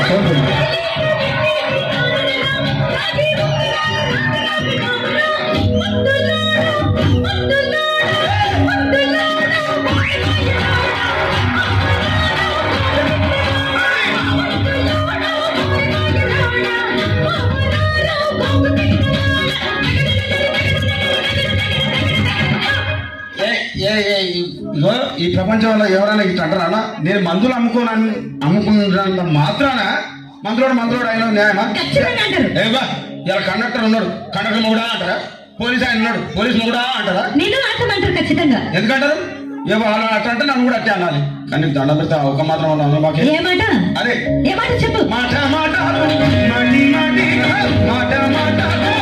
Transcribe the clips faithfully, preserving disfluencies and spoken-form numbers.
ఈ ప్రపంచంలో ఎవరైనా ఇట్లా అంటారా? నేను మందులు అమ్ముకోను అమ్ముకున్నంత మాత్రాన మందులోడు మందులోడు అయినా న్యాయమా? ఏవా ఇలా కండక్టర్ ఉన్నాడు, కండక్టర్ కూడా అంటారా? పోలీస్ ఆయన ఉన్నాడు, పోలీసు కూడా అంటారా? ఖచ్చితంగా ఎందుకంటారు? ఏ వాళ్ళు అట్లా అంటే నన్ను కూడా అట్టే అనాలి. కానీ దండం పెడితే ఒక మాత్రం మాకే అదే చెప్పు. మాట మాట మాటి మాటి మాట మాట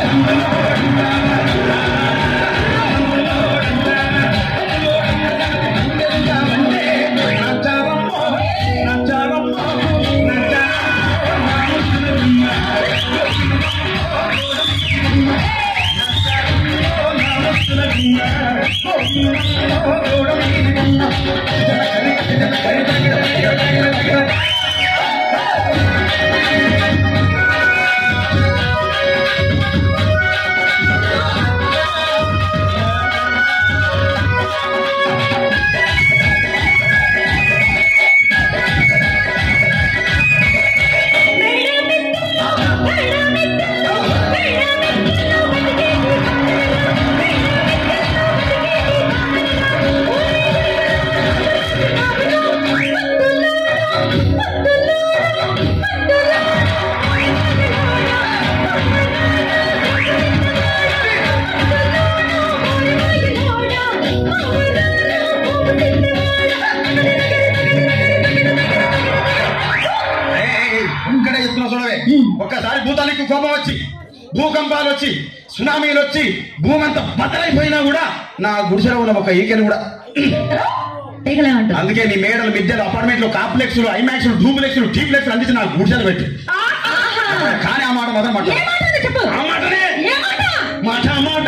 ఒక్కసారి భూతానికి కోపం వచ్చి భూకంపాలు వచ్చి సునామీలు వచ్చి భూమి అంతా బద్దలైపోయినా కూడా నా గుడిసెలో ఉన్న ఒక ఈకెను కూడా అందుకే నీ మేడలు మిద్దెలు అపార్ట్మెంట్లు కాంప్లెక్స్లు ఐమాక్స్లు డూప్లెక్స్లు టీప్లెక్స్లు అందించి నాకు గుడిసెలు పెట్టి కానీ ఆ మాట మాత్రం మాట ఆ మాటనే మాట మాట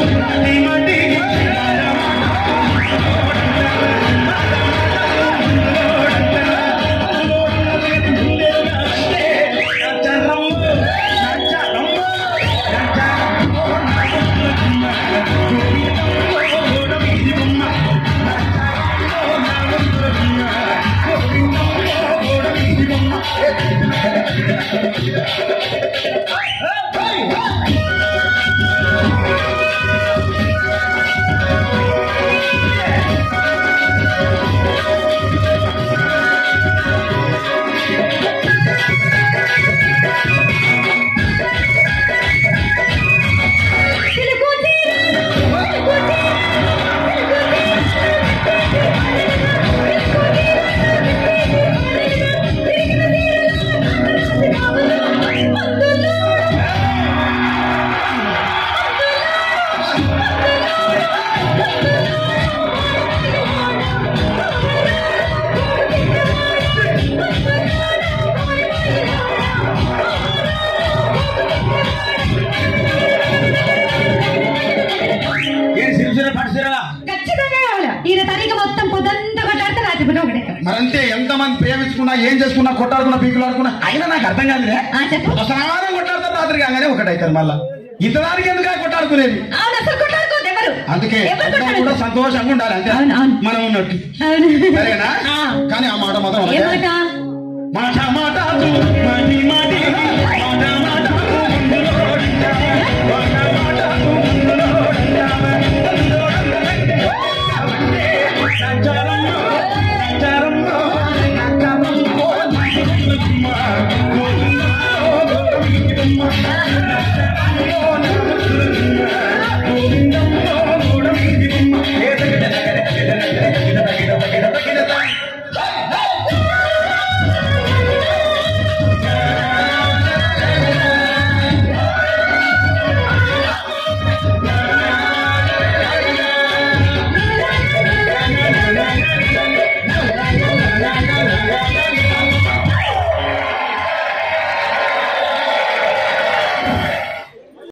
మరంతే ఎంతమంది ప్రేమించుకున్నా ఏం చేసుకున్నా కొట్టాడుకున్నా పీకులు ఆడుకున్నా అయినా నాకు అర్థం కాదులే స్నానం కొట్టాడుతారు రాత్రి కాగానే ఒకటైతారు మళ్ళా ఇంతదానికి ఎందుకు కొట్టాడుకునేది అందుకే కూడా సంతోషంగా ఉండాలి అంతే మనం ఉన్నట్టు సరేనా కానీ ఆ మాట మాత్రం మాట మాట